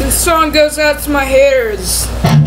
This song goes out to my haters.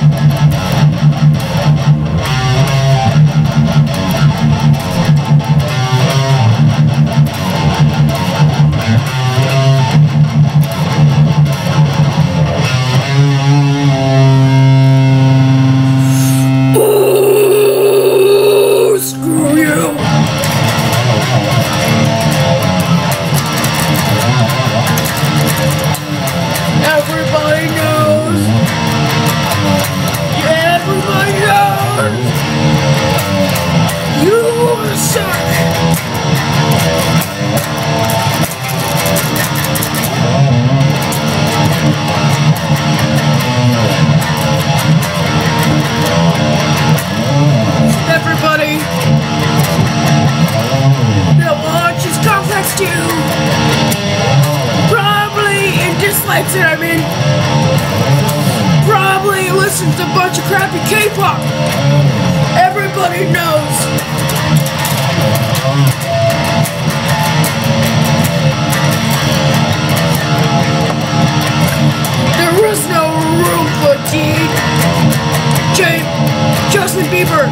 Oh, screw you. Everybody knows. Yeah, everybody knows. You suck. Everybody. They'll watch his complex too. Probably and dislikes it, I mean. Probably listens to a bunch of crappy K-pop. Everybody knows. There was no room for Justin Bieber.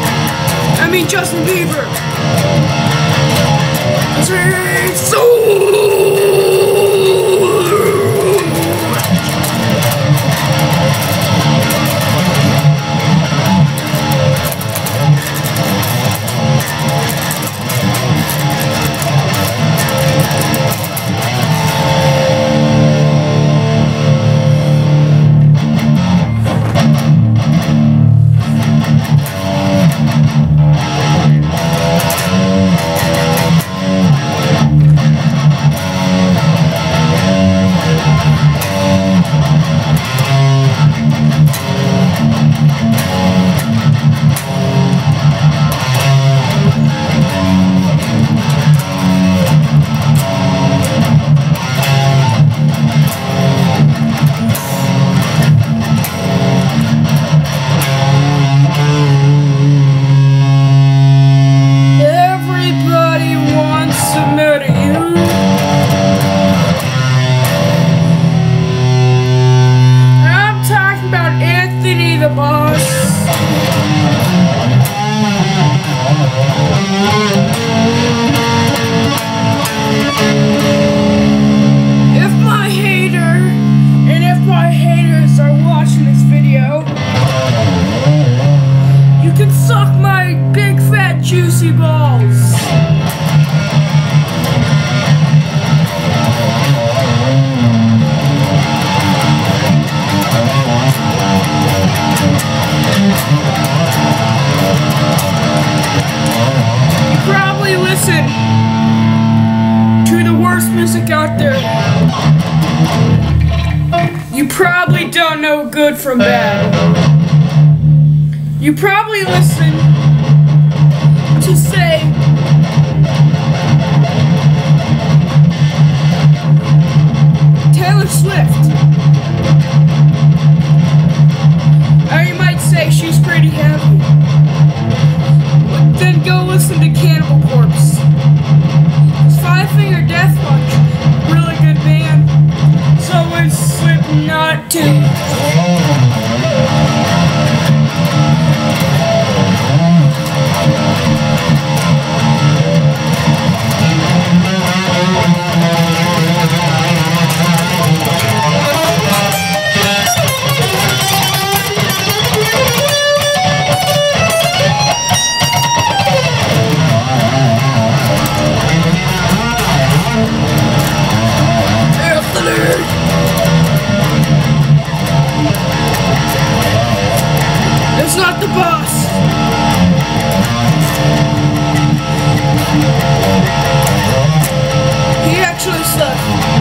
So music out there. You probably don't know good from bad. You probably listen to say Taylor Swift. Or you might say she's pretty heavy. But then go listen to Cannibal Corpse. Five Finger Death Punch, really good band. So is Slipknot too. It's not the boss. He actually sucks.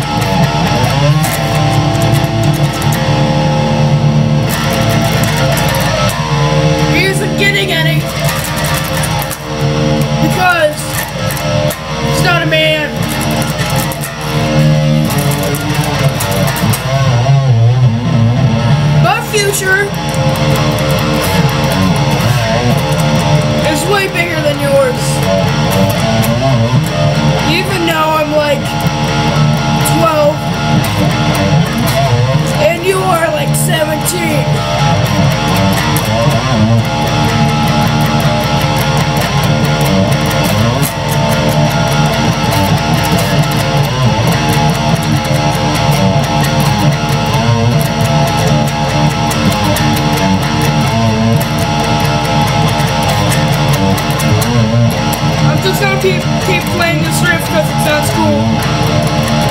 He isn't getting any because he's not a man. My future is way bigger than yours. Even though I'm like 12 and you keep playing this riff because it sounds cool.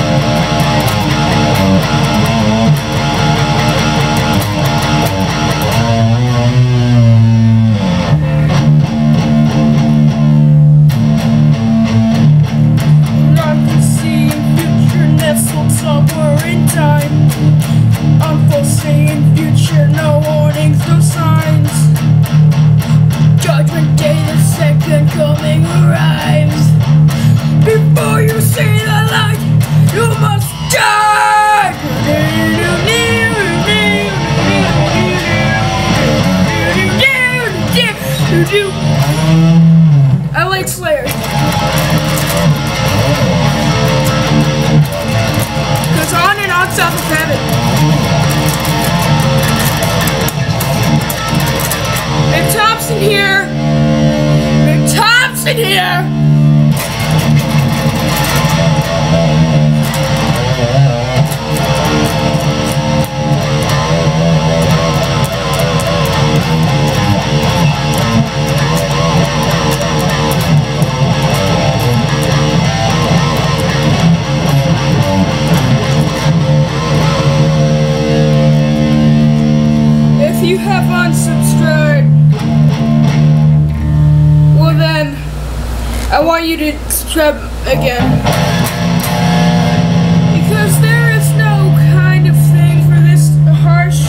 Not to see future nestled somewhere in time. Unforeseen future, no warnings, no signs. Judgment day, the second coming arrives. Before you see the light, you must die. I like Slayer. Goes on and on south of heaven. Big Thompson here. Big Thompson here. If you have unsubscribed, well then, I want you to subscribe again. Because there is no kind of thing for this harsh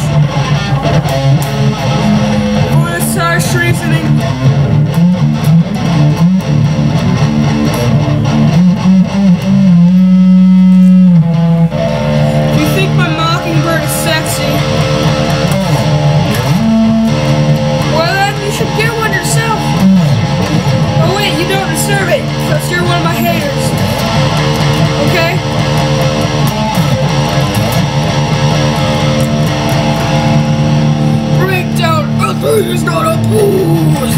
reasoning. You think my mockingbird is sexy? Well then, you should get one yourself. Oh wait, you don't deserve it, because you're one of my haters. Okay? Breakdown, nothing is not a booze.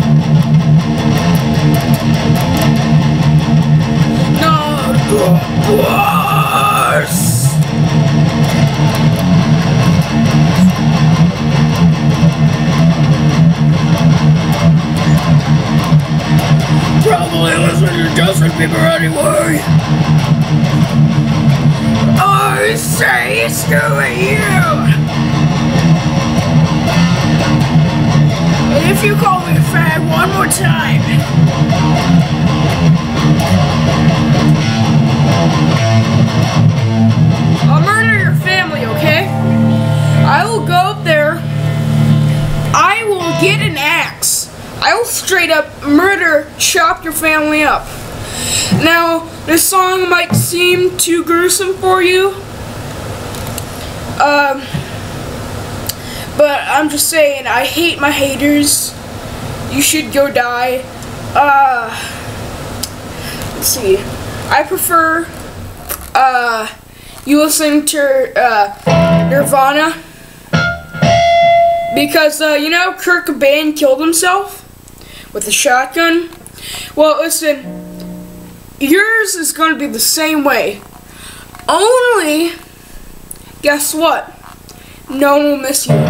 Not a worse. Probably listen to dozen people anyway. I say screw you. And if you call me fag one more time, I'll murder your family, okay? I will go up there. I will get an axe. I will straight up murder, chop your family up. Now, this song might seem too gruesome for you. But I'm just saying, I hate my haters. You should go die. Let's see. I prefer, you listen to, Nirvana. Because, you know, Kurt Cobain killed himself with a shotgun. Well, listen, yours is going to be the same way. Only, guess what? No one will miss you.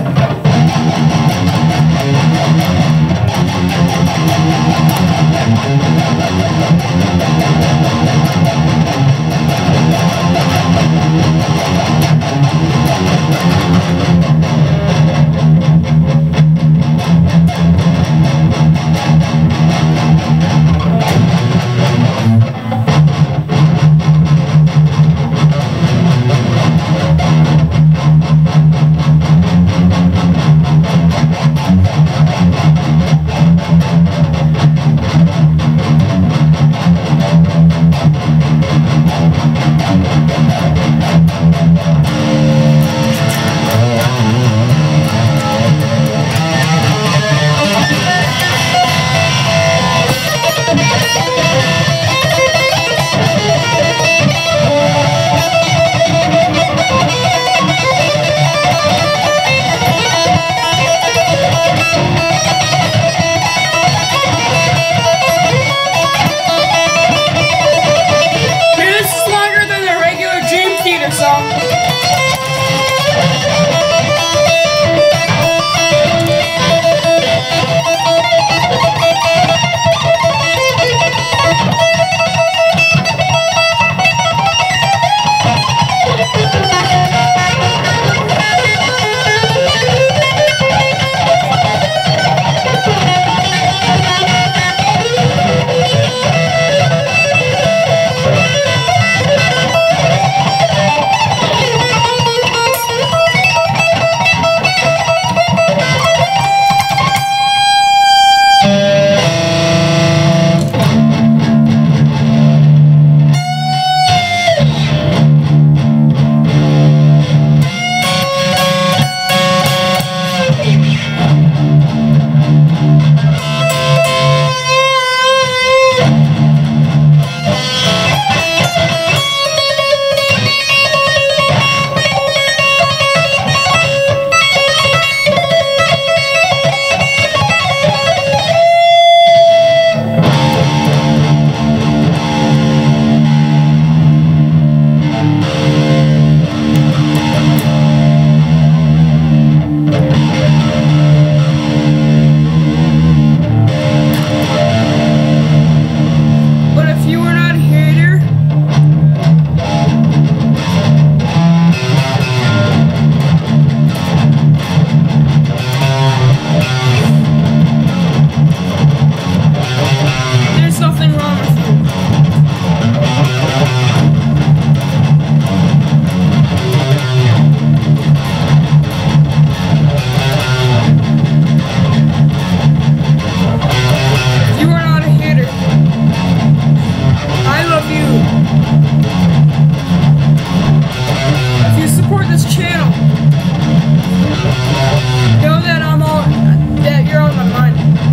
Know that you're on my mind.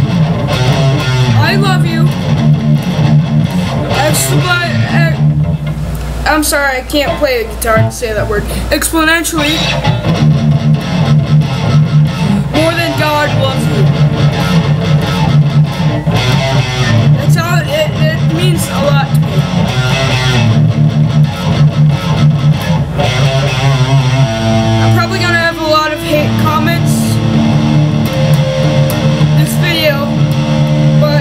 I love you. I'm sorry, I can't play the guitar and say that word. Exponentially. More than God loves you. That's all. It means a lot to me. I'm probably gonna have a lot of hate comments this video, but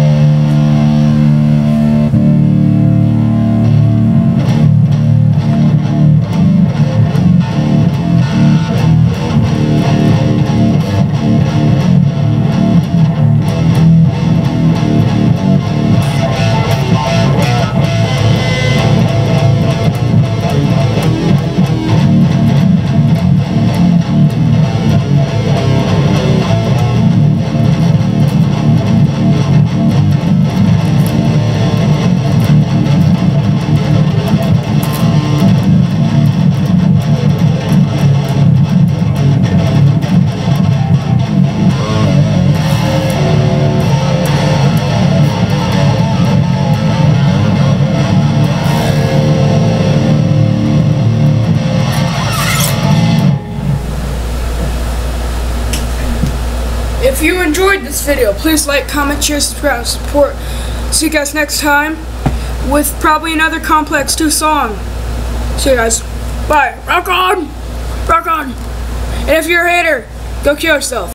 if you enjoyed this video, please like, comment, share, subscribe, support. See you guys next time with probably another Complex 2 song. See you guys. Bye. Rock on! Rock on! And if you're a hater, go kill yourself.